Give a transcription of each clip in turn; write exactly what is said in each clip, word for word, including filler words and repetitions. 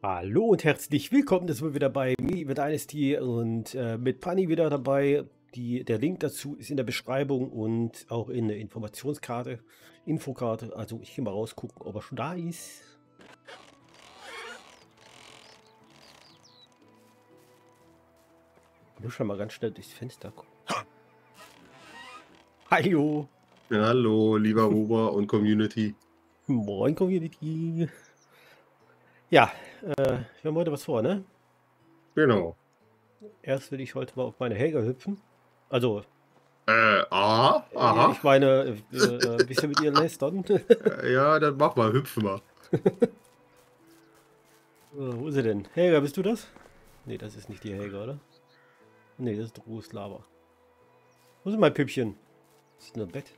Hallo und herzlich willkommen, das sind wir wieder bei Me with Dynasty und äh, mit Pani wieder dabei. Die, der Link dazu ist in der Beschreibung und auch in der Informationskarte, Infokarte. Also ich gehe mal rausgucken, ob er schon da ist. Ich muss schon mal ganz schnell durchs Fenster gucken. Hallo! Ja, hallo, lieber Ruber und Community. Moin Community! Ja, äh, wir haben heute was vor, ne? Genau. Erst will ich heute mal auf meine Helga hüpfen. Also, Äh, aha, äh, aha. ich meine, äh, äh, ein bisschen mit ihr lästern. Äh, ja, dann mach mal, hüpf mal. So, wo ist sie denn? Helga, bist du das? Nee, das ist nicht die Helga, oder? Nee, das ist Drus Lava. Wo ist mein Püppchen? Das ist nur ein Bett.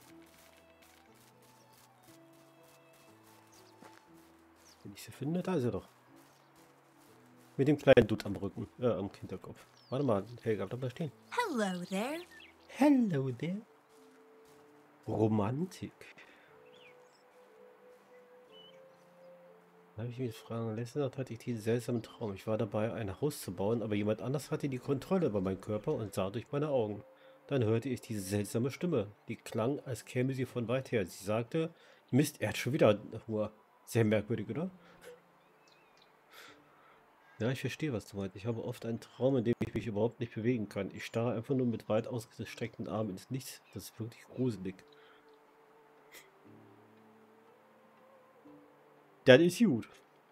Wenn ich sie finde, da ist er doch. Mit dem kleinen Dutt am Rücken, äh, am Hinterkopf. Warte mal, Helga, bleib mal stehen. Hello there. Hello there. Romantik. Da habe ich mich gefragt, letzte Nacht hatte ich diesen seltsamen Traum. Ich war dabei, ein Haus zu bauen, aber jemand anders hatte die Kontrolle über meinen Körper und sah durch meine Augen. Dann hörte ich diese seltsame Stimme. Die klang, als käme sie von weit her. Sie sagte, Mist, er hat schon wieder Hunger. Sehr merkwürdig, oder? Ja, ich verstehe, was du meinst. Ich habe oft einen Traum, in dem ich mich überhaupt nicht bewegen kann. Ich starre einfach nur mit weit ausgestreckten Armen ins Nichts. Das ist wirklich gruselig. Das ist gut.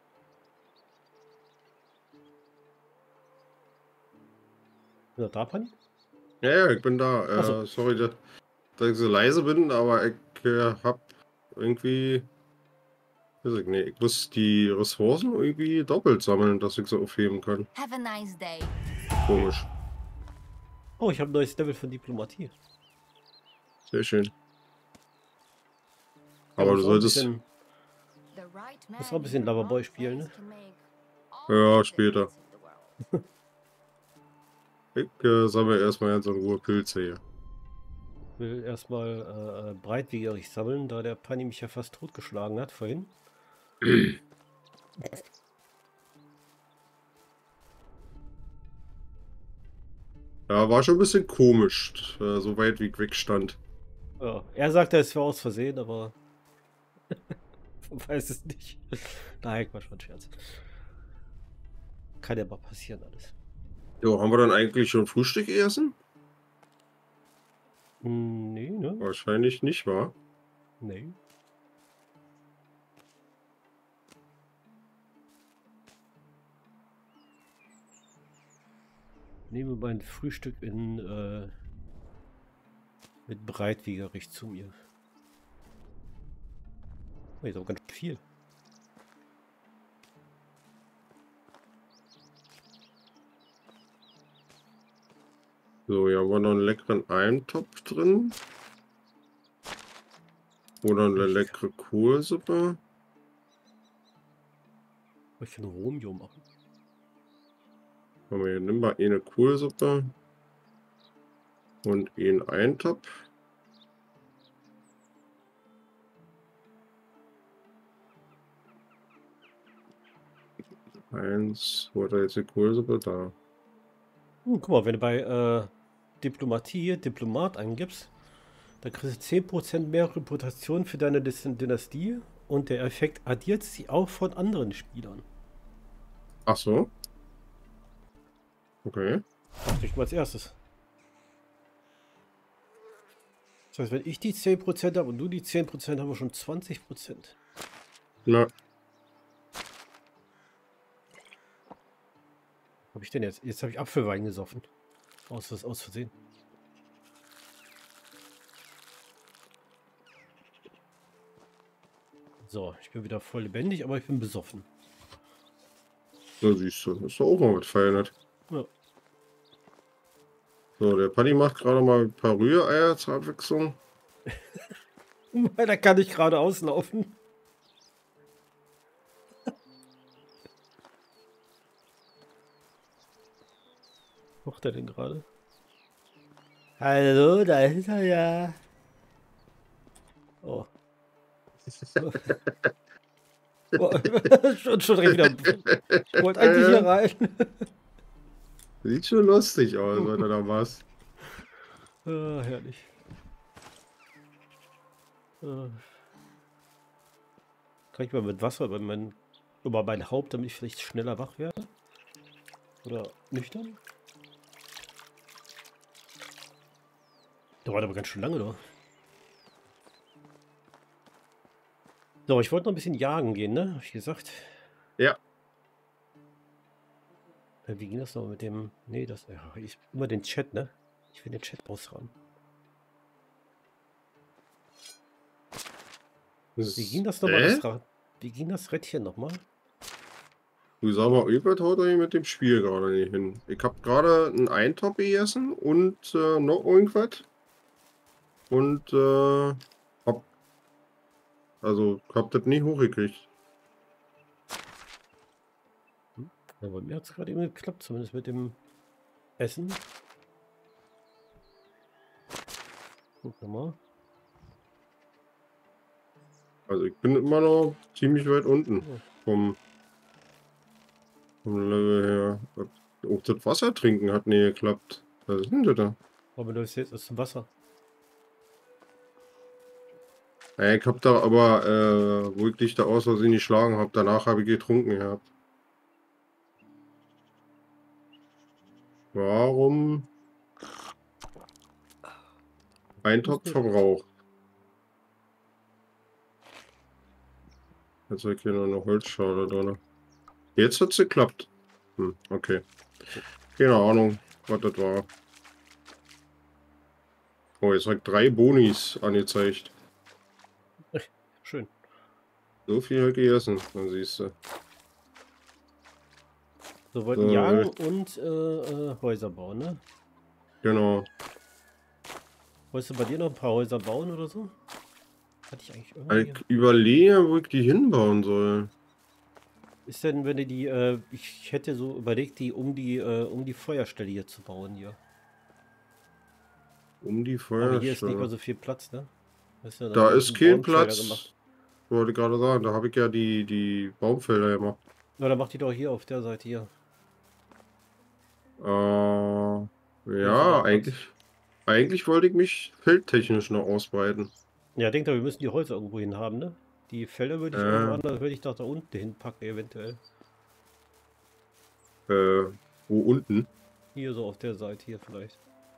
Ist er da, Pani? Ja, ja, ich bin da. Ach so. Äh, sorry, dass, dass ich so leise bin, aber ich äh, hab irgendwie. Weiß ich nicht, ich muss die Ressourcen irgendwie doppelt sammeln, dass ich sie aufheben kann. Have a nice day. Komisch. Oh, ich habe ein neues Level von Diplomatie. Sehr schön. Ja, Aber du muss auch ein solltest. bisschen, The right man muss auch ein in bisschen the Loverboy wrong spielen, ne? place can make all Ja, the später. difference in the world. Ich äh, sammle erstmal ganz in Ruhe Pilze hier. Ich will erstmal äh, breitwiegerig sammeln, da der Pani mich ja fast totgeschlagen hat vorhin. Ja, war schon ein bisschen komisch, äh, so weit wie ich wegstand. Ja, er sagte, es war aus Versehen, aber weiß es nicht. Nein, Quatsch, war ein Scherz. Kann ja mal passieren alles. Jo, haben wir dann eigentlich schon Frühstück gegessen? Hm, nee, ne? Wahrscheinlich nicht, wahr? Nee. Nehme mein Frühstück in äh, mit breitwiegerig zu mir. Oh, ist auch ganz viel. So, hier haben wir noch einen leckeren Eintopf drin. Oder eine leckere Kohlsuppe. Ich kann Romeo machen. Aber hier nimm mal eine Kohlsuppe und einen Eintopf. Eins, wo hat er jetzt die Kohlsuppe? Da. Hm, guck mal, wenn du bei äh, Diplomatie Diplomat eingibst, dann kriegst du zehn Prozent mehr Reputation für deine Dys- Dynastie und der Effekt addiert sie auch von anderen Spielern. Ach so. Okay. Dachte ich mal als erstes. Das heißt, wenn ich die zehn Prozent habe und du die zehn Prozent, haben wir schon zwanzig Prozent. Na, Habe ich denn jetzt? Jetzt habe ich Apfelwein gesoffen. Aus, aus Versehen. So, ich bin wieder voll lebendig, aber ich bin besoffen. so siehst du. Das ist doch auch mal was Feines. Ja. So, der Paddy macht gerade mal ein paar Rühreier zur Abwechslung. Weil da kann ich gerade auslaufen. Was macht er denn gerade? Hallo, da ist er ja. Oh. Oh, schon, schon direkt wieder. Ich wollte eigentlich hier rein. Sieht schon lustig aus, wenn du da machst. Ah, herrlich. Ah. Kann ich mal mit Wasser über mein, über mein Haupt, damit ich vielleicht schneller wach werde? Oder nüchtern? Dauert aber ganz schön lange, doch. So, ich wollte noch ein bisschen jagen gehen, ne? Hab ich gesagt. Ja. Äh, Wie ging das noch mit dem... Nee, das... Ja, ich, immer den Chat, ne? Ich will den Chat aushaben. Wie ging das nochmal, Äh? das Rad? Wie ging das Rädchen nochmal? Du sag mal, irgendwas haut er hier mit dem Spiel gerade nicht hin. Ich hab gerade einen Eintopf gegessen und äh, noch irgendwas. Und äh, hab. Also, hab das nicht hochgekriegt. Ja, bei mir hat es gerade eben geklappt, zumindest mit dem Essen. Guck mal. Also, ich bin immer noch ziemlich weit unten Ja. vom, vom Level her. Auch das Wasser trinken hat nie geklappt. Was ist denn das da? Aber du bist jetzt aus dem Wasser. Ja, ich hab da aber, äh, wo ich dich da aus Versehen geschlagen habe, danach habe ich getrunken gehabt. Warum? Eintopf verbraucht. Jetzt habe ich hier noch eine Holzschale drin. Jetzt hat es geklappt. Hm, okay. Keine Ahnung, was das war. Oh, jetzt habe ich drei Bonis angezeigt. Schön. So viel habe ich gegessen, dann siehst du. So, wollten So, jagen und äh, äh, Häuser bauen, ne? genau. Wolltest du bei dir noch ein paar Häuser bauen oder so? Hatte ich eigentlich irgendwie... Ich überlege, wo ich die hinbauen soll. Ist denn, wenn du die, äh, ich hätte so überlegt, die um die, äh, um die Feuerstelle hier zu bauen hier. Um die Aber hier ist nicht mehr Feuerstelle. so viel Platz, ne? Das ist ja Da die ist ganzen kein Baumfelder Platz. gemacht. Wollte gerade sagen, da habe ich ja die, die Baumfelder gemacht. Na, dann mach die doch hier auf der Seite hier. Äh, Hier ist sogar ja, Platz. eigentlich, eigentlich wollte ich mich feldtechnisch noch ausbreiten. Ja, denk doch, wir müssen die Häuser irgendwo hin haben, ne? Die Felder würde ich Äh, irgendwo anders, würde ich doch da unten hinpacken, eventuell. äh, wo unten? Hier so auf der Seite hier vielleicht.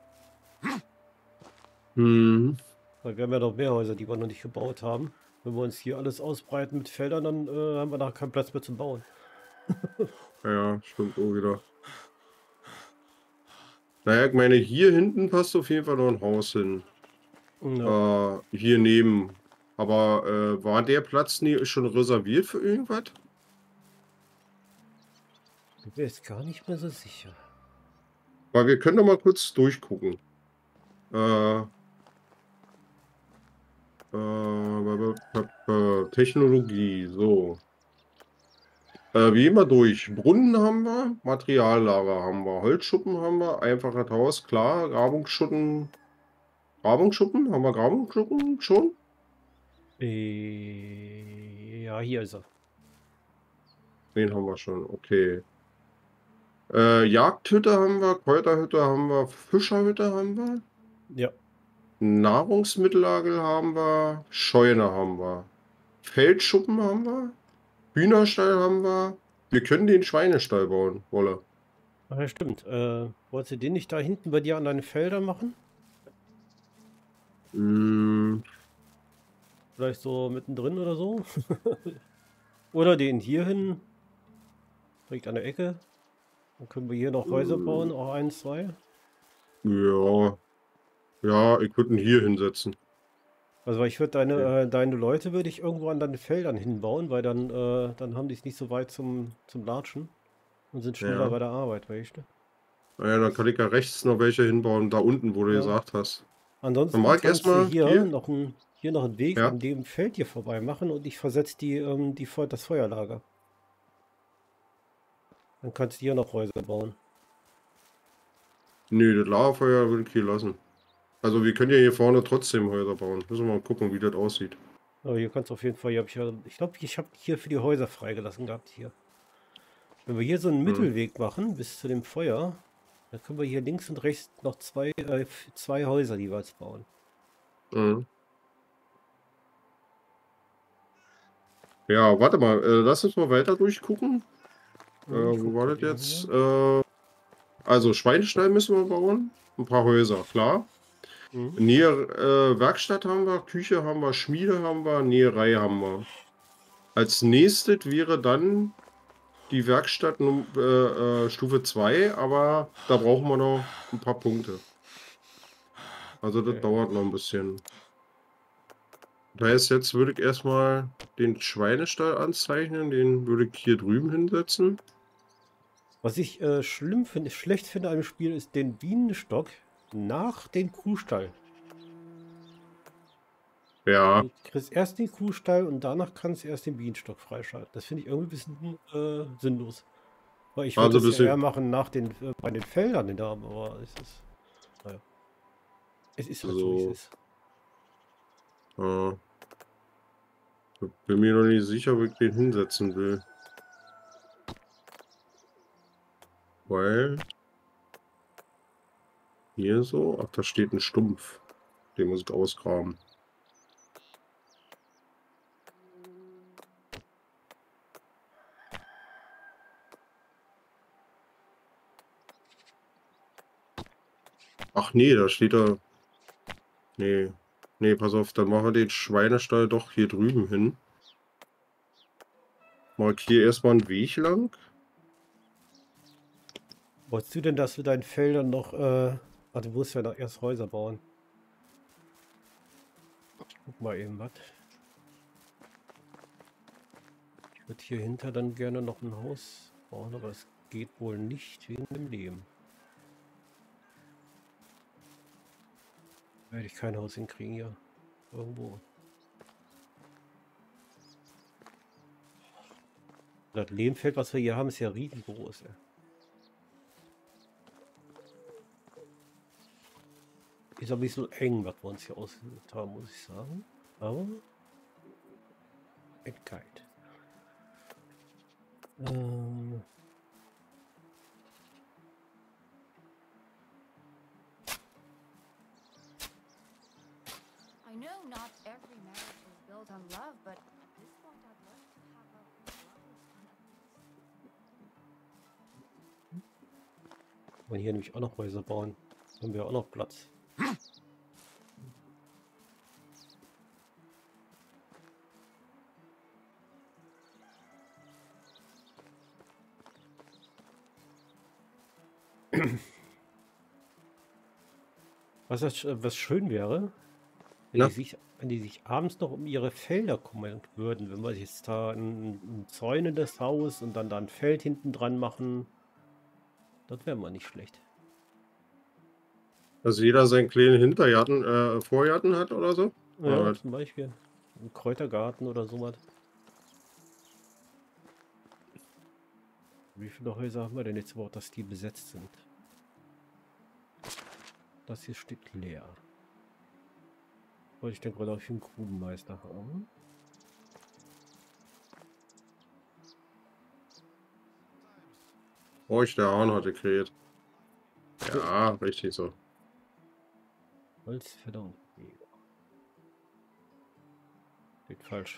Hm, Weil wir haben ja noch mehr Häuser, die wir noch nicht gebaut haben. Wenn wir uns hier alles ausbreiten mit Feldern, dann äh, haben wir nachher keinen Platz mehr zum Bauen. ja, stimmt auch wieder. Naja, ich meine, hier hinten passt auf jeden Fall noch ein Haus hin. Ja. Äh, hier neben. Aber äh, war der Platz nie schon reserviert für irgendwas? Ich bin jetzt gar nicht mehr so sicher. Weil wir können doch mal kurz durchgucken. Äh, äh, Technologie, so. Äh, wie immer durch. Brunnen haben wir, Materiallager haben wir, Holzschuppen haben wir, einfaches Haus, klar, Grabungsschuppen. Grabungsschuppen? Haben wir Grabungsschuppen schon? Äh, ja, hier ist er. Den haben wir schon, okay. Äh, Jagdhütte haben wir, Kräuterhütte haben wir, Fischerhütte haben wir, Ja. Nahrungsmittellager haben wir, Scheune haben wir, Feldschuppen haben wir, Hühnerstall haben wir. Wir können den Schweinestall bauen, Wolle. Ach ja, stimmt. Äh, wolltest du den nicht da hinten bei dir an deinen Feldern machen? Mm, Vielleicht so mittendrin oder so? Oder den hier hin? Direkt an der Ecke. Dann können wir hier noch Häuser bauen, auch eins, zwei. ja. Ja, ich würde ihn hier hinsetzen. Also weil ich würde deine, Okay. äh, deine Leute würde ich irgendwo an deine Feldern hinbauen, weil dann, äh, dann haben die es nicht so weit zum, zum Latschen und sind schneller Ja. bei der Arbeit, weißt du? Naja, dann kann ich ja rechts noch welche hinbauen, da unten, wo du Ja. gesagt hast. Ansonsten Dann mach ich kannst du erstmal hier, hier. noch ein, hier noch einen Weg Ja. an dem Feld hier vorbei machen und ich versetze die, ähm, die, Feu- das Feuerlager. Dann kannst du hier noch Häuser bauen. Nö, das Lagerfeuer würde ich hier lassen. Also wir können ja hier vorne trotzdem Häuser bauen. Müssen wir mal gucken, wie das aussieht. Aber hier kannst du auf jeden Fall, hier hab ich ja, ich glaube, ich habe hier für die Häuser freigelassen gehabt hier. Wenn wir hier so einen Hm. Mittelweg machen bis zu dem Feuer, dann können wir hier links und rechts noch zwei, äh, zwei Häuser jeweils bauen. Hm. Ja, warte mal, äh, lass uns mal weiter durchgucken. Äh, Hm, ich wo guck war grad das eben jetzt? hier. Äh, also Schweinestall müssen wir bauen. Ein paar Häuser, klar. Hm. Nähe äh, Werkstatt haben wir, Küche haben wir, Schmiede haben wir, Näherei haben wir. Als nächstes wäre dann die Werkstatt Num- äh, äh, Stufe zwei, aber da brauchen wir noch ein paar Punkte. Also das Okay. dauert noch ein bisschen. Das heißt, jetzt würde ich erstmal den Schweinestall anzeichnen, den würde ich hier drüben hinsetzen. Was ich äh, schlimm finde, schlecht finde an dem Spiel, ist den Bienenstock nach dem Kuhstall. Ja, Du kriegst erst den Kuhstall und danach kannst du erst den Bienenstock freischalten. Das finde ich irgendwie ein bisschen äh, sinnlos. Weil ich würde also das ja eher bisschen. machen nach den, äh, bei den Feldern da, aber es ist, naja, es ist halt so, wie es So, ist. äh, bin mir noch nicht sicher, wo ich den hinsetzen will. Weil hier so, ach, da steht ein Stumpf. Den muss ich ausgraben. Ach nee, da steht da. Nee. Nee, pass auf, dann machen wir den Schweinestall doch hier drüben hin. Markiere erstmal einen Weg lang. Wolltest du denn, dass wir deinen Feldern noch, äh, ach, du musst ja noch erst Häuser bauen. Guck mal eben was. Ich würde hier hinter dann gerne noch ein Haus bauen, aber es geht wohl nicht wegen dem Leben. Werde ich kein Haus hinkriegen hier. Irgendwo. Das Lehmfeld, was wir hier haben, ist ja riesengroß. Ey. Ist ein bisschen eng, was wir uns hier ausgesucht haben, muss ich sagen. Aber Eckheit. Ähm, I know not every marriage is built on love, but this one I'd love to have a lovely son at least. wollen hier nämlich auch noch Häuser bauen. Haben wir auch noch Platz. Was, das, was schön wäre, wenn Na? die, sich, wenn die sich abends noch um ihre Felder kümmern würden. Wenn wir jetzt da ein, ein zäunendes Haus und dann da ein Feld hinten dran machen. Das wäre mal nicht schlecht. Dass jeder seinen kleinen Hintergarten, äh, Vorgarten hat oder so? Ja, Oder was? zum Beispiel. Ein Kräutergarten oder sowas. Wie viele Häuser haben wir denn jetzt überhaupt, dass die besetzt sind? Das hier steht leer. Wollte ich denke, glaube ich, einen Grubenmeister haben. Oh, ich der Hahn hatte kräht. Ja, richtig so. Holzfäller und Jäger. Steht falsch.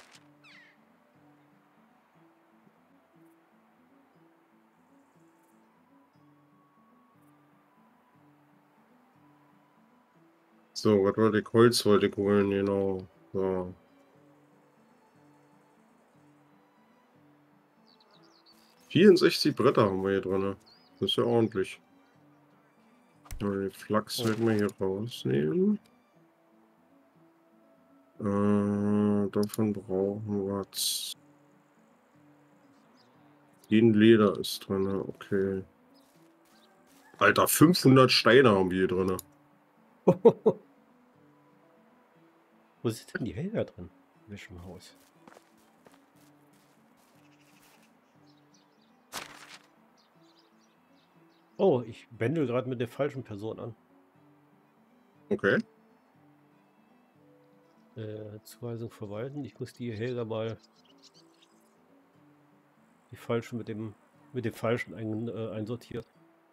So, was wollte ich? Holz wollte ich holen, genau. So. vierundsechzig Bretter haben wir hier drin. Das ist ja ordentlich. Die Flachs Oh. werden wir hier rausnehmen. Äh, davon brauchen wir zehn Leder ist drin, okay. Alter, fünfhundert Steine haben wir hier drin. Wo sind denn die Helfer drin? In welchem Haus? Oh, ich bändel gerade mit der falschen Person an. Okay. Äh, Zuweisung verwalten. Ich muss die Helga mal die falschen mit dem mit dem falschen ein, äh, einsortiert.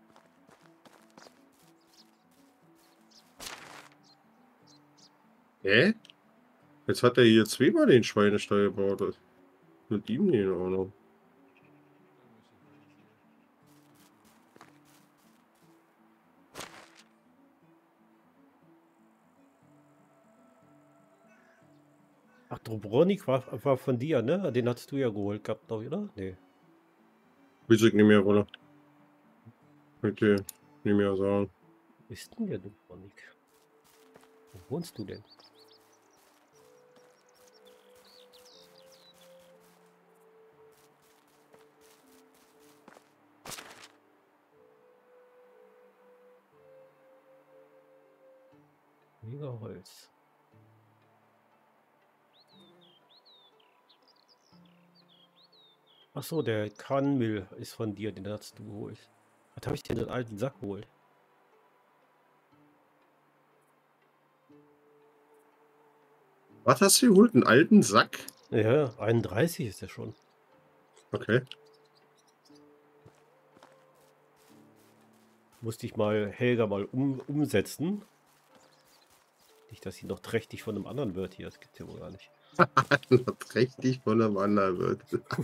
Hä? Jetzt hat er hier zweimal den Schweinestall gebaut. Was ist mit ihm nicht in Ordnung? Ach, Drobronik war, war von dir, ne? Den hattest du ja geholt gehabt, glaube ich, oder? Nee. Will ich nicht mehr, oder? Okay, nicht mehr sagen. Wo ist denn der Drobronik? Wo wohnst du denn? Mega Holz. Ach so, der Kranmüll ist von dir, den hast du geholt. Was habe ich denn den alten Sack geholt? Was hast du geholt? Einen alten Sack? Ja, einunddreißig ist der schon. Okay. Musste ich mal Helga mal um, umsetzen. Nicht, dass sie noch trächtig von einem anderen wird hier. Das gibt's ja wohl gar nicht. Das richtig von einem anderen wird.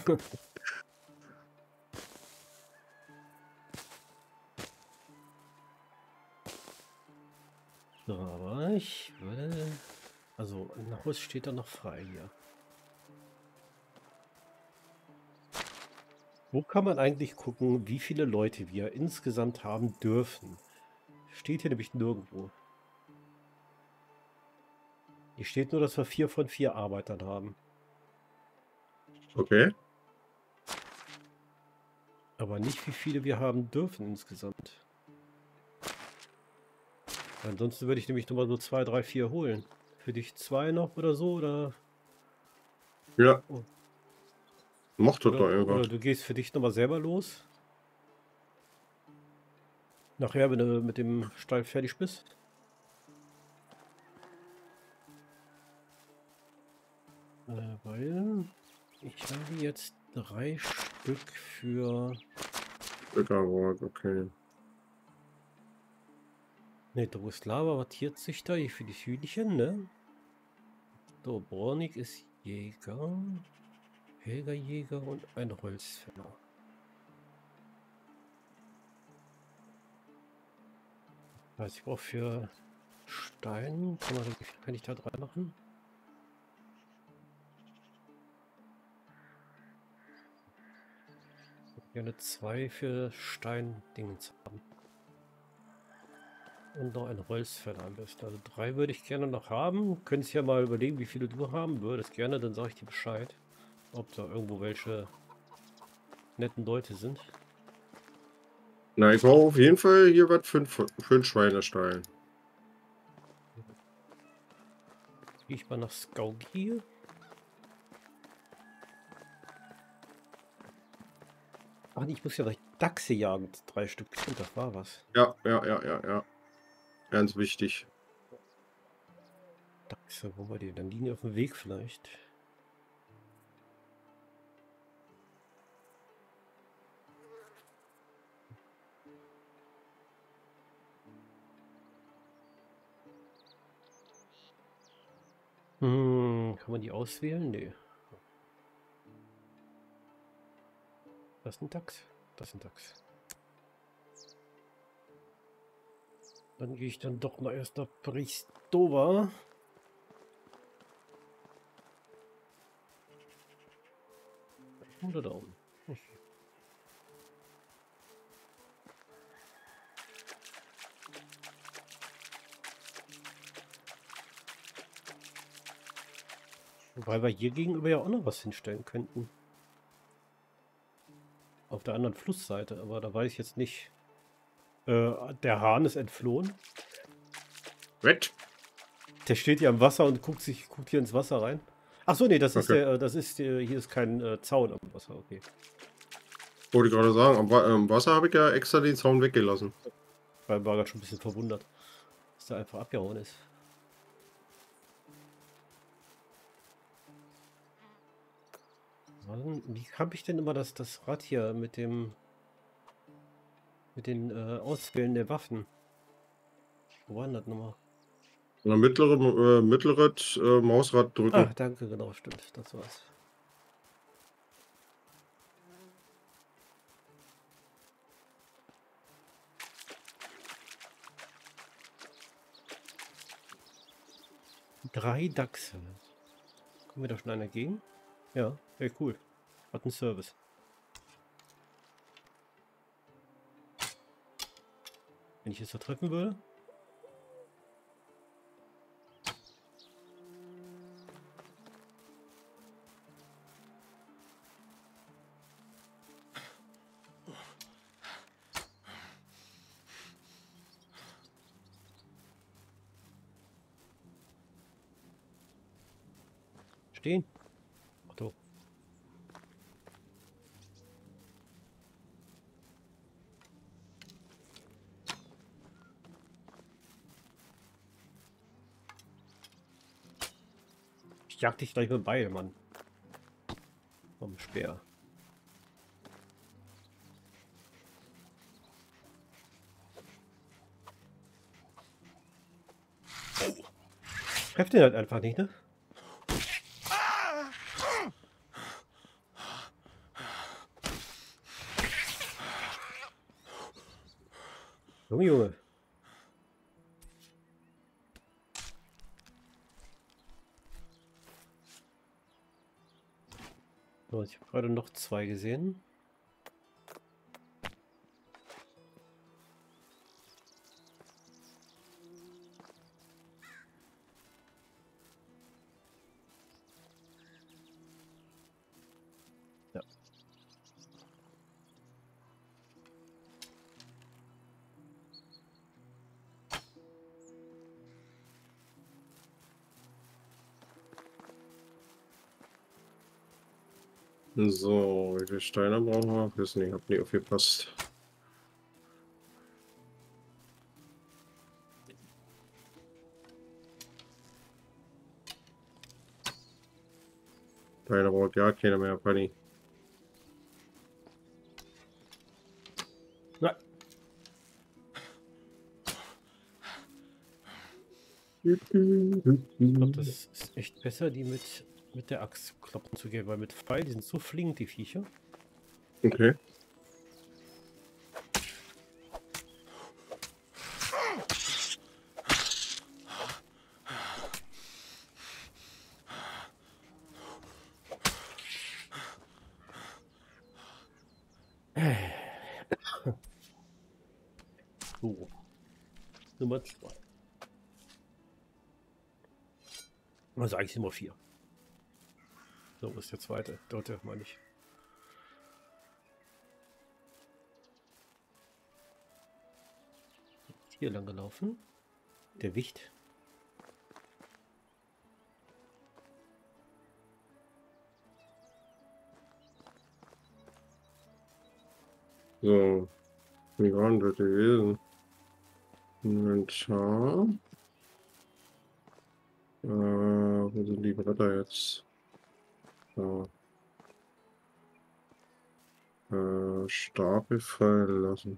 So, aber ich würde... Also, ein Haus steht da noch frei hier. Wo kann man eigentlich gucken, wie viele Leute wir insgesamt haben dürfen? Steht hier nämlich nirgendwo. Hier steht nur, dass wir vier von vier Arbeitern haben. Okay. Aber nicht, wie viele wir haben dürfen insgesamt. Ansonsten würde ich nämlich nochmal so zwei, drei, vier holen. Für dich zwei noch oder so, oder? Ja. Oh. Mach das doch Oder, einfach. oder du gehst für dich nochmal selber los. Nachher, wenn du mit dem Stall fertig bist. Äh, weil ich habe jetzt drei Stück für... Bäckerrot, okay. Ne, Druslava wartiert sich da für die Hühnchen, ne? So, Bornik ist Jäger. Helga Jäger und ein Holzfäller. Also ich brauche für Stein, kann, man, wie viel kann ich da dran machen? Ich würde gerne zwei für Stein-Dingens haben. Und noch ein Holzfäller am besten. Also drei würde ich gerne noch haben. Könntest ja mal überlegen, wie viele du haben würdest. Gerne, dann sage ich dir Bescheid. Ob da irgendwo welche netten Leute sind. Na, ich brauche auf jeden Fall hier was für, für einen Schweinestall. Gehe ich mal nach Skaugi. Ach, nee, ich muss ja gleich Dachse jagen. Drei Stück. Stimmt, das war was. Ja, ja, ja, ja, ja. Ganz wichtig. Dachse, wo war die? Dann liegen die auf dem Weg vielleicht. Hm, kann man die auswählen? Nee. Das ist ein Dachs. Das ist ein Dachs. Dann gehe ich dann doch mal erst nach Bristova. Oder da oben. Wobei wir hier gegenüber ja auch noch was hinstellen könnten. Auf der anderen Flussseite, aber da weiß ich jetzt nicht. Äh, der Hahn ist entflohen. Wett. Der steht hier am Wasser und guckt sich guckt hier ins Wasser rein. Ach so, nee, das ist Okay. der, das ist der, hier ist kein äh, Zaun am Wasser, okay. Wollte ich gerade sagen, am, Wa am Wasser habe ich ja extra den Zaun weggelassen. Weil war gerade schon ein bisschen verwundert, dass der einfach abgehauen ist. Wann- Wie habe ich denn immer das, das Rad hier mit dem mit den äh, Auswählen der Waffen? Wo war denn das nochmal? Na, mittlere, äh, mittleres äh, Mausrad drücken. Ah, danke, genau, stimmt. Das war's. Drei Dachse. Kommen wir da schon einer gegen? Ja, hey, cool. Hat einen Service. Wenn ich es da treffen würde? Stehen. Otto. Ich jag dich gleich mit Beil, Mann. Vom Speer. Trefft den halt einfach nicht, ne? Junge, Junge. So, ich habe gerade noch zwei gesehen. Ja. So, wie viele Steine brauchen wir? Wissen nicht, ob nie aufgepasst. Steine braucht ja keiner mehr, Fanny. Ja. Ich glaube, das ist echt besser, die mit, mit der Axt kloppen zu gehen, weil mit Pfeil, die sind so flink, die Viecher. Okay. So. Nummer zwei. Also eigentlich Nummer vier. So, wo ist der zweite? Dort meine ich. Hier lang gelaufen. Der Wicht. So. Wie war denn das gewesen? Inventar. Äh, wo sind die Bretter jetzt? So. Äh, Stapel fallen lassen.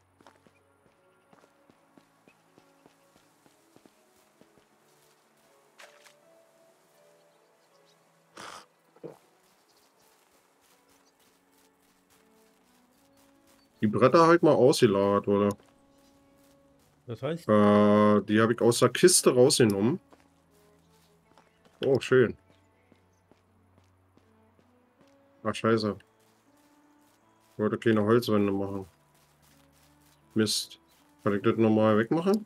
Die Bretter halt mal ausgelagert, oder? Das heißt, Äh, die habe ich aus der Kiste rausgenommen. Oh, schön. Ach, scheiße. Ich wollte keine Holzwände machen. Mist. Kann ich das nochmal wegmachen?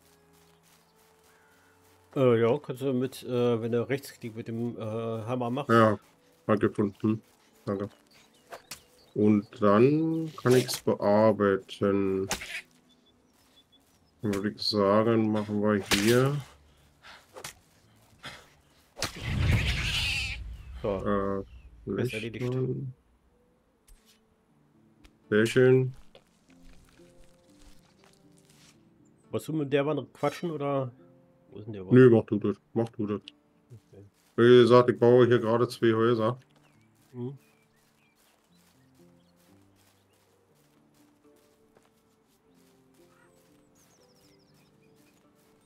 äh, ja, kannst du mit, äh, wenn du Rechtsklick mit dem äh, Hammer machst. Ja, hat gefunden. Danke. Und dann kann ich es bearbeiten. Dann würde ich sagen, machen wir hier So, äh, Besser erledigt. Lichten. Sehr schön. wolltest du mit der Wand quatschen oder? Wo ist denn der Wand? Nö, mach du das. Mach du das. Okay. Wie gesagt, ich baue hier gerade zwei Häuser. Hm.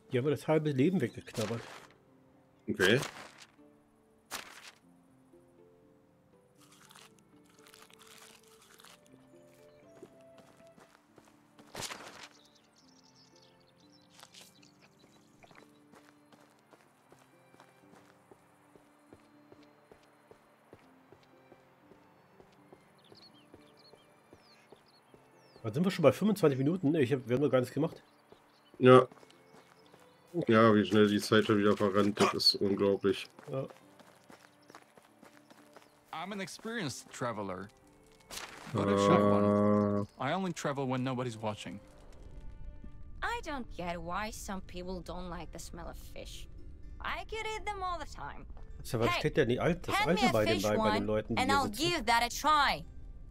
Die haben mir das halbe Leben weggeknabbert. Okay. Dann sind wir schon bei fünfundzwanzig Minuten. Ich hab, wir haben noch gar nichts gemacht. Ja. Ja, wie schnell die Zeit schon wieder verrennt, das ist unglaublich. Ja. I'm an experienced traveler, but a short one. Äh, I only travel when nobody's watching. I don't get why some people don't like the smell of fish. I could eat them all the time. Also, was Hey, steht denn die Alt das Hand me Alter a bei den, fish bei, bei den one, Leuten, die and hier I'll sitzen? give that a try.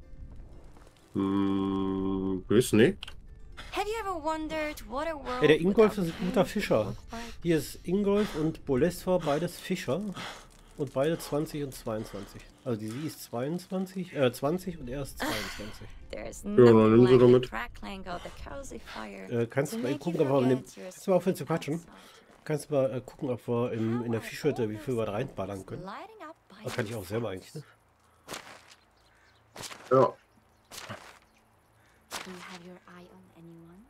hm, weiß nicht. Have you ever wondered what a world Hey, der Ingolf without ist ein guter fish Fischer. would look like? Hier ist Ingolf und Bolestor, beides Fischer. Und beide zwanzig und zweiundzwanzig. Also die sie ist zweiundzwanzig, äh, zwanzig und er ist zweiundzwanzig. There's dann nothing nimm sie like doch the mit. crackling of the cozy fire Äh, kannst to du mal make you gucken, ob wir, forget you're kannst du mal aufhören zu still quatschen? outside. Kannst du mal äh, gucken, ob wir im, in der How are Fischhütte, wie all viel wir da those reinballern können. lighting up by Das kann ich auch selber eigentlich, ne? Ja. Do you have your eye on anyone?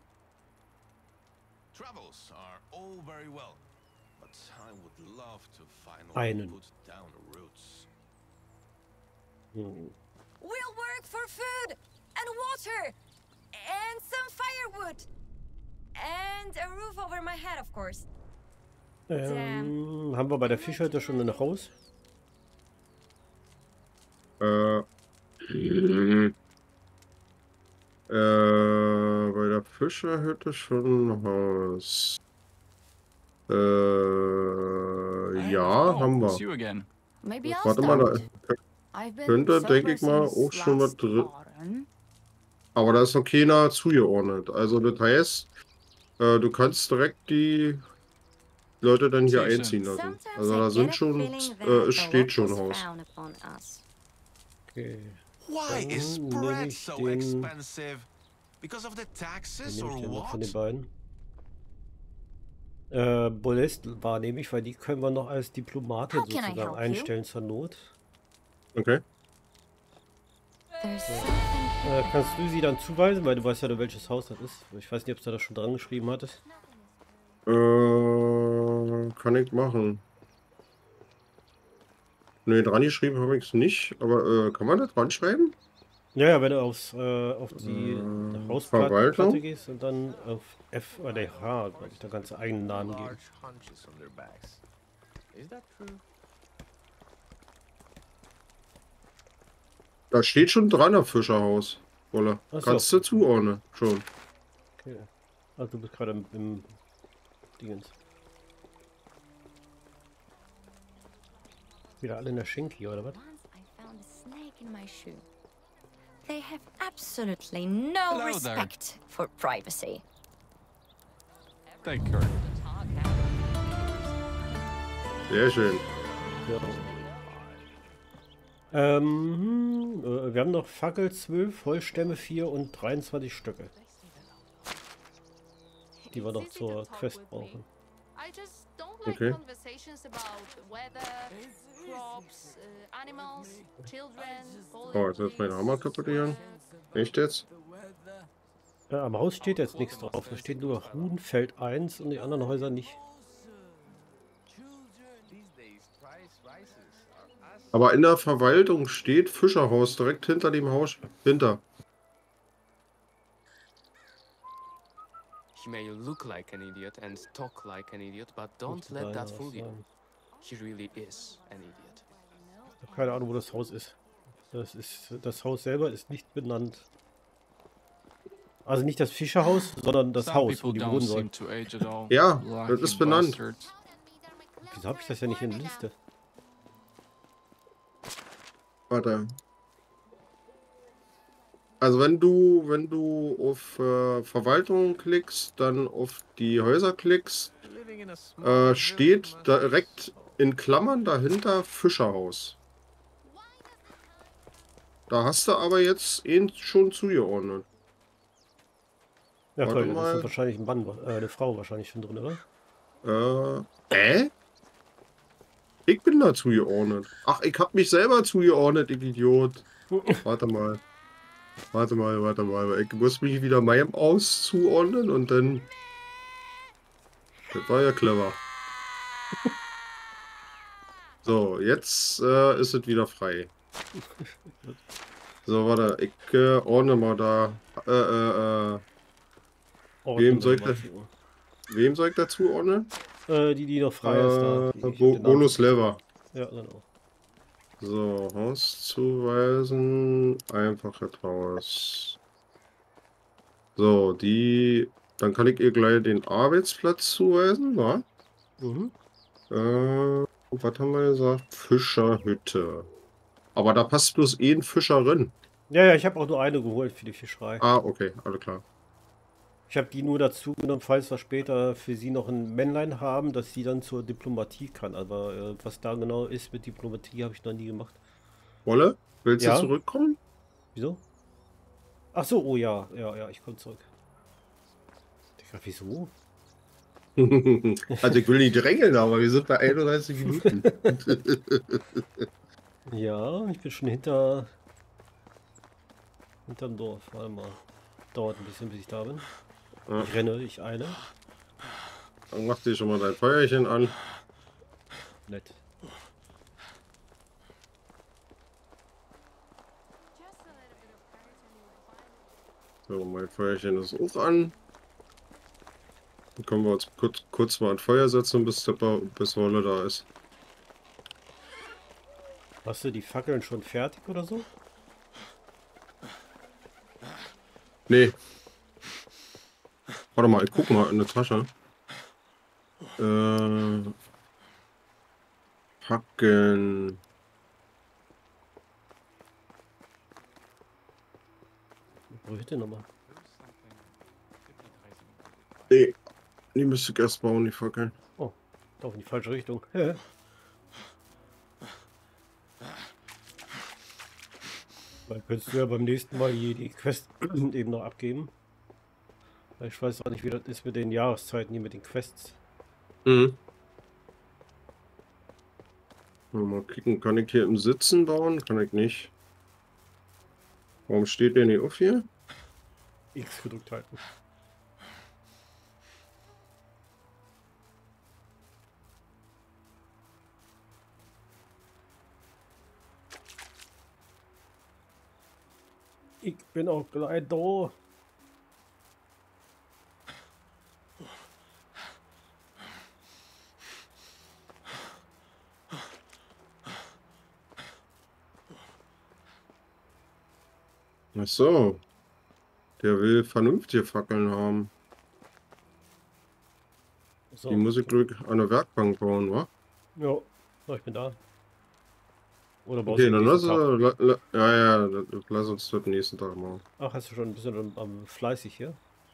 Travels are all very well, but I would love to finally Einen. put down roots. Hm. We'll work for food and water and some firewood and a roof over my head, of course. Ähm, haben wir bei der Fischhütte schon ein Haus? Äh, hm, äh, bei der Fischerhütte schon ein Haus. Äh, Hey, ja, oh, haben it's wir. you again. Maybe I'll Warte mal, start. da I've been könnte, sober denke ich mal, since auch schon was last drin. autumn. Aber da ist noch keiner zugeordnet. Also das heißt, äh, du kannst direkt die Leute dann hier Siehste. einziehen lassen. Sometimes Also I da get sind a schon, feeling that äh, es the steht schon locals Haus. frown upon us. Okay. Why is Dann nehme bread ich so den- expensive? Because of the Dann taxes nehme or ich den noch von what? den beiden. Äh, Bolest war nämlich, weil die können wir noch als Diplomatin How can I sozusagen help you? einstellen zur Not. Okay. There's something Äh, kannst du sie dann zuweisen, weil du weißt ja, welches Haus das ist. Ich weiß nicht, ob du da schon dran geschrieben hattest. Äh, kann ich machen. Ne, dran geschrieben habe ich es nicht, aber äh, kann man da dran schreiben? Ja, ja, wenn du aufs, äh, auf die Äh, Hausplatte Verwaltung? Platte gehst und dann auf F oder H, glaube ich, da kannst du eigenen Namen geben. Large hunches on their backs. Is that true? Da steht schon dran, das Fischerhaus. Wolle. Ach so. Kannst du zuordnen, schon. Okay. Also du bist gerade im, im Dingens. Wieder alle in der Schenke, oder was? Once I found a snake in my shoe. They have absolutely no Hello there. respect for privacy. Take care. Sehr schön. Ja. Ähm, äh, wir haben noch Fackel zwölf, Holzstämme vier und dreiundzwanzig Stöcke, die wir noch zur Quest brauchen. I just don't like Okay. conversations about weather, crops, uh, animals, children, Oh, jetzt ist mein Hammer kaputt gegangen. Echt jetzt? Ja, am Haus steht jetzt nichts drauf. Da steht nur Huhn, Feld eins und die anderen Häuser nicht. Aber in der Verwaltung steht Fischerhaus direkt hinter dem Haus. Hinter. He may look like an idiot and talk like an idiot, but don't Müsste let da that was fool you. sein. He really is an idiot. Ich habe keine Ahnung, wo das Haus ist. Das ist das Haus selber ist nicht benannt. Also nicht das Fischerhaus, sondern das Some Haus, wo people die don't wohnen seem sollen. to age at all. Ja, Lucky das ist benannt. bastards. Wieso habe ich das ja nicht in der Liste? Warte. Also wenn du, wenn du auf äh, Verwaltung klickst, dann auf die Häuser klickst, Living in a small äh, steht village must direkt in Klammern dahinter Fischerhaus. Da hast du aber jetzt ihn schon zugeordnet. Ja, Warte toll, da ist mal. ja wahrscheinlich ein Mann, äh, eine Frau wahrscheinlich schon drin, oder? Äh, äh? Ich bin da zugeordnet. Ach, ich hab mich selber zugeordnet, ich Idiot. Warte mal. Warte mal, warte mal. Ich muss mich wieder meinem Aus zuordnen und dann... Das war ja clever. So, jetzt äh, ist es wieder frei. So, warte. Ich äh, ordne mal da. Äh, äh, äh. Wem soll ich da, wem soll ich da zuordnen? Äh, die, die noch frei ist da. Äh, Die- ich Bo hab den Namen Bonus vergessen. Lever. Ja, genau. So, Haus zuweisen. Einfaches Haus. So, die. Dann kann ich ihr gleich den Arbeitsplatz zuweisen, wa? Mhm. Äh, was haben wir gesagt? Fischerhütte. Aber da passt bloß eh ein Fischer rein. Ja, ja, ich habe auch nur eine geholt für die Fischerei. Ah, okay, alles klar. Ich habe die nur dazu genommen, falls wir später für sie noch ein Männlein haben, dass sie dann zur Diplomatie kann. Aber äh, was da genau ist mit Diplomatie, habe ich noch nie gemacht. Wolle, willst Ja? du zurückkommen? Wieso? Ach so, oh ja, ja, ja, ich komme zurück. Digga, wieso? Also ich will nicht drängeln, aber wir sind bei einunddreißig Minuten. Ja, ich bin schon hinter hinterm Dorf. Warte mal. Dauert ein bisschen, bis ich da bin. Ja. Ich renne, ich eile. Dann mach dir schon mal dein Feuerchen an. Nett. So, mein Feuerchen ist auch an. Dann können wir uns kurz, kurz mal an Feuer setzen, bis, der, Ba- bis Wolle da ist. Hast du die Fackeln schon fertig oder so? Nee. Warte mal, ich guck mal in der Tasche. Äh, Fackeln. Wo ist denn nochmal? Nee, die müsste ich erst bauen, die Fackeln. Oh, doch in die falsche Richtung. Hä? Dann könntest du ja beim nächsten Mal die, die Quest eben noch abgeben. Weil ich weiß auch nicht, wie das ist mit den Jahreszeiten hier mit den Quests. Mhm. Mal kicken, kann ich hier im Sitzen bauen? Kann ich nicht. Warum steht der nicht auf hier? X gedrückt halten. Ich bin auch gleich da. Ach so. Der will vernünftige Fackeln haben. So. Die muss ich durch an der Werkbank bauen, wa? Ja, so, ich bin da. Oder baust Okay, du am dann lass, nächsten Tag? la, la, ja, ja, la- lass uns das nächsten Tag machen. Ach, hast du schon ein bisschen am, am fleißig hier?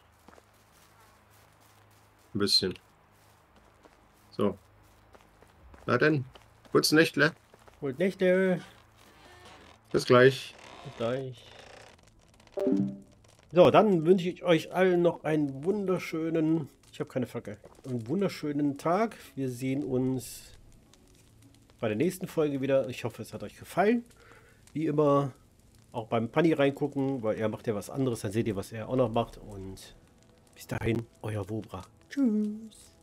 Ein bisschen. So. Na denn, kurz Nächtle. Gut, Nächte. Bis gleich. Bis gleich. So, dann wünsche ich euch allen noch einen wunderschönen, ich habe keine Fackel, einen wunderschönen Tag. Wir sehen uns bei der nächsten Folge wieder. Ich hoffe, es hat euch gefallen. Wie immer auch beim Panni reingucken, weil er macht ja was anderes. Dann seht ihr, was er auch noch macht. Und bis dahin, euer Wobra. Tschüss.